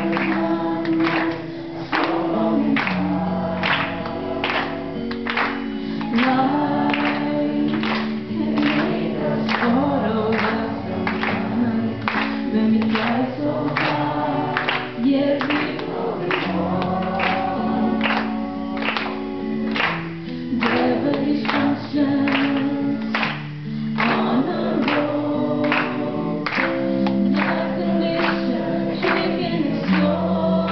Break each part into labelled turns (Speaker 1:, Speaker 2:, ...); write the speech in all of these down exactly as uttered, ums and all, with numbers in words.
Speaker 1: Devilish functions on the road. Definition shaking and slow,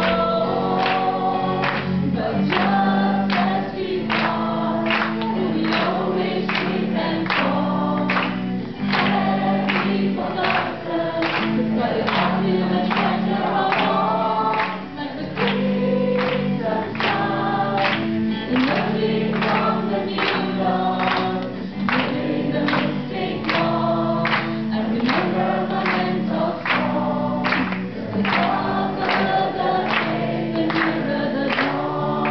Speaker 1: but just as we thought, we always sleep and fall. Heavy forgotten, but it's still a treasure of all, like the queens of time, emerging from the new dawn, giving the mistake wrong, and remember my mental song. The darker the day, the nearer the dawn.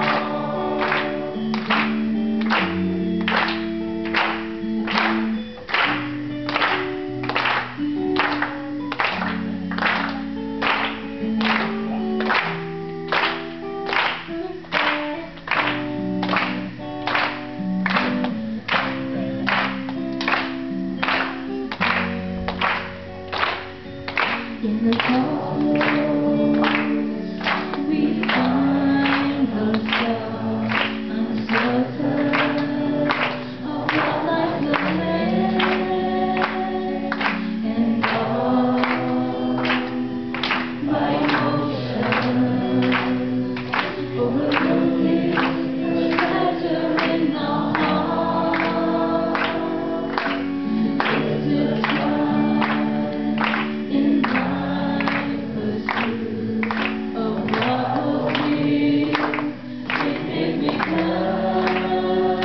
Speaker 1: In the crossroads, we find ourselves uncertain of what lies ahead, and all by emotions, overlooking the treasure in our heart. It's a try in blind pursuit of what will be if it becomes.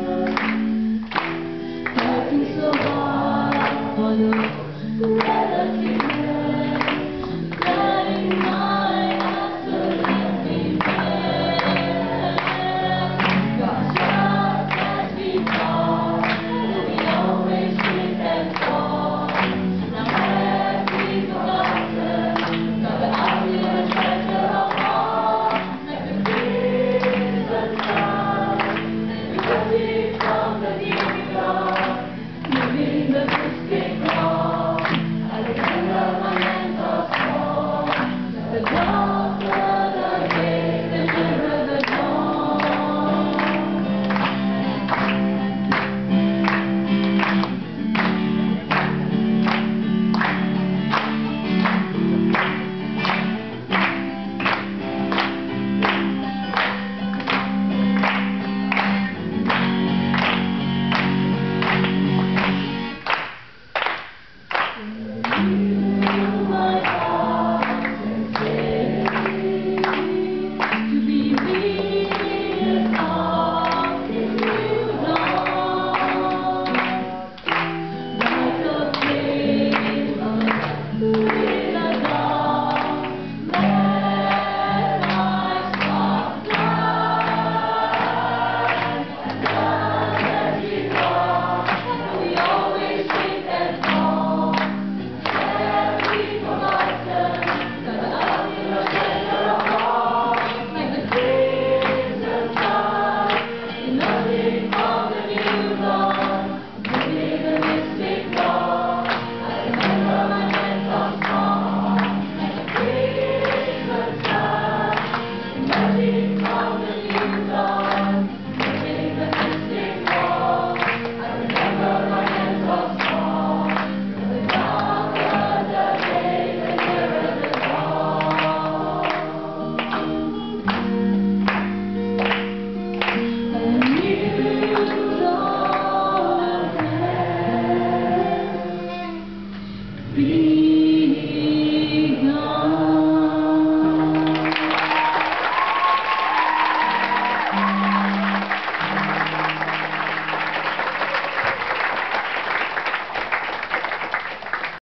Speaker 1: Fighting so hard for the relativeness, letting my absolutely best. But just as we thought, we always slip and fall. Now have we forgotten, but I feel a treasure of all, like the breeze of time, emerging from the deep dawn, moving the mystic wrong. I remember my mental song, the dawn.